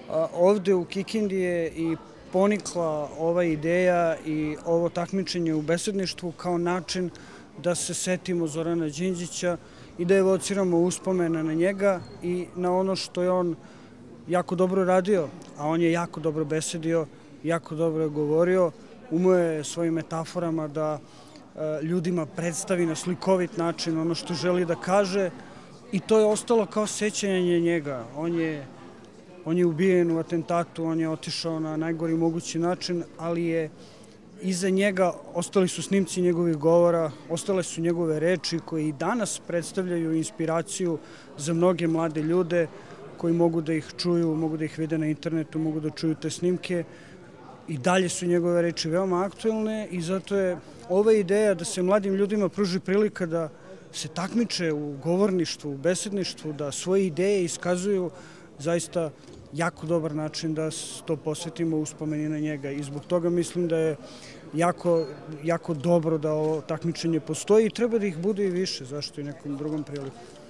Ovde u Kikindi je i ponikla ova ideja i ovo takmičenje u besedništvu kao način da se setimo Zorana Đinđića i da evociramo uspomene na njega i na ono što je on jako dobro radio, a on je jako dobro besedio, jako dobro je govorio, umeo je svojim metaforama da ljudima predstavi na slikovit način ono što želi da kaže i to je ostalo kao sećanje njega. On je ubijen u atentatu, on je otišao na najgori mogući način, ali je iza njega ostali su snimci njegovih govora, ostale su njegove reči koje i danas predstavljaju inspiraciju za mnoge mlade ljude koji mogu da ih čuju, mogu da ih vide na internetu, mogu da čuju te snimke. I dalje su njegove reči veoma aktuelne i zato je ova ideja da se mladim ljudima pruži prilika da se takmiče u govorništvu, u besedništvu, da svoje ideje iskazuju zaista jako dobar način da to posvetimo uspomeni na njega i zbog toga mislim da je jako dobro da ovo takmičenje postoji i treba da ih bude i više, zašto i nekom drugom priliku.